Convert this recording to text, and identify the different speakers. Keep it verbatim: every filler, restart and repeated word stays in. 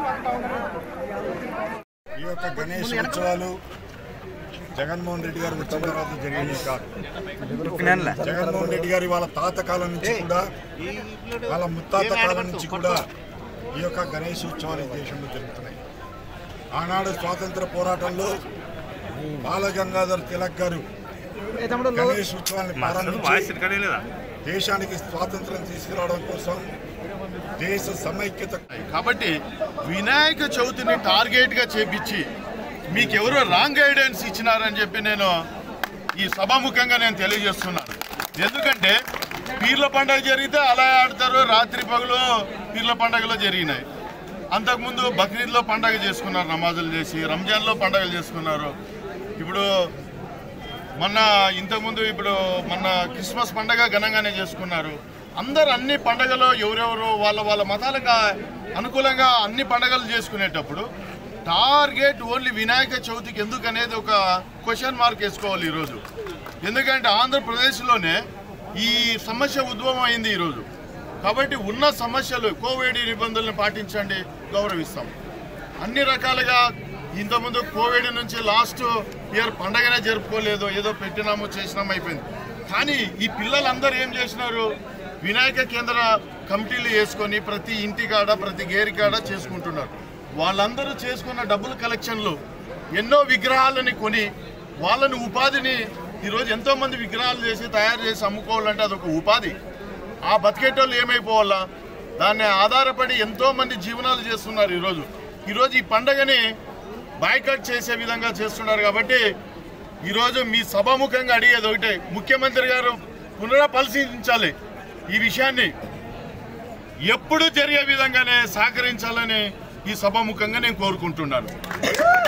Speaker 1: ఈ యొక్క గణేష్ ఉత్సవాలు జగన్మోహన్ రెడ్డి గారు వచ్చిన తర్వాత జరిగినవి కాదు. జగన్మోహన్ రెడ్డి గారి వాళ్ళ తాత కాలం నుంచి కూడా వాళ్ళ ముత్తాత కాలం నుంచి కూడా ఈ యొక్క గణేష్ ఉత్సవాలు ఈ దేశంలో జరుగుతున్నాయి. ఆనాడు స్వాతంత్ర పోరాటంలో బాలగంగాధర్ తిలక్ గారు గణేష్ ఉత్సవాన్ని ప్రారంభించి దేశానికి స్వాతంత్రం తీసుకురావడం కోసం దేశ సమైక్యత
Speaker 2: కాబట్టి వినాయక చవితిని టార్గెట్గా చేపించి మీకెవరో రాంగ్ గైడెన్స్ ఇచ్చినారని చెప్పి నేను ఈ సభాముఖంగా నేను తెలియజేస్తున్నాను. ఎందుకంటే పీర్ల పండుగ జరిగితే అలా ఆడతారు, రాత్రి పగలు పీర్ల పండుగలో జరిగినాయి. అంతకుముందు బక్రీద్లో పండుగ చేసుకున్నారు, నమాజులు చేసి రంజాన్లో పండుగలు చేసుకున్నారు. ఇప్పుడు మొన్న ఇంతకుముందు ఇప్పుడు మొన్న క్రిస్మస్ పండుగ ఘనంగానే చేసుకున్నారు. అందరు అన్ని పండుగలు ఎవరెవరు వాళ్ళ వాళ్ళ మతాలకు అనుకూలంగా అన్ని పండుగలు చేసుకునేటప్పుడు టార్గెట్ ఓన్లీ వినాయక చవితికి ఎందుకు అనేది ఒక క్వశ్చన్ మార్క్ వేసుకోవాలి ఈరోజు. ఎందుకంటే ఆంధ్రప్రదేశ్లోనే ఈ సమస్య ఉద్భవం అయింది ఈరోజు. కాబట్టి ఉన్న సమస్యలు కోవిడ్ నిబంధనలను పాటించండి, గౌరవిస్తాం. అన్ని రకాలుగా ఇంతకుముందు కోవిడ్ నుంచి లాస్ట్ ఇయర్ పండగనే జరుపుకోలేదు, ఏదో పెట్టినాము చేసినాము అయిపోయింది. కానీ ఈ పిల్లలందరూ ఏం చేసినారు, వినాయక కేంద్ర కమిటీలు వేసుకొని ప్రతి ఇంటి కాడ ప్రతి గేరి కాడ చేసుకుంటున్నారు. వాళ్ళందరూ చేసుకున్న డబ్బుల కలెక్షన్లు ఎన్నో విగ్రహాలని కొని వాళ్ళని ఉపాధిని ఈరోజు ఎంతోమంది విగ్రహాలు చేసి తయారు చేసి అమ్ముకోవాలంటే అదొక ఉపాధి. ఆ బతికేటోళ్ళు ఏమైపోవాలా, దాన్ని ఆధారపడి ఎంతోమంది జీవనాలు చేస్తున్నారు. ఈరోజు ఈరోజు ఈ పండగని బాయ్కట్ చేసే విధంగా చేస్తున్నారు. కాబట్టి ఈరోజు మీ సభాముఖంగా అడిగేది ఒకటే, ముఖ్యమంత్రి గారు పునఃపరిశీలించాలి ఈ విషయాన్ని, ఎప్పుడు జరిగే విధంగానే సహకరించాలని ఈ సభాముఖంగా నేను కోరుకుంటున్నాను.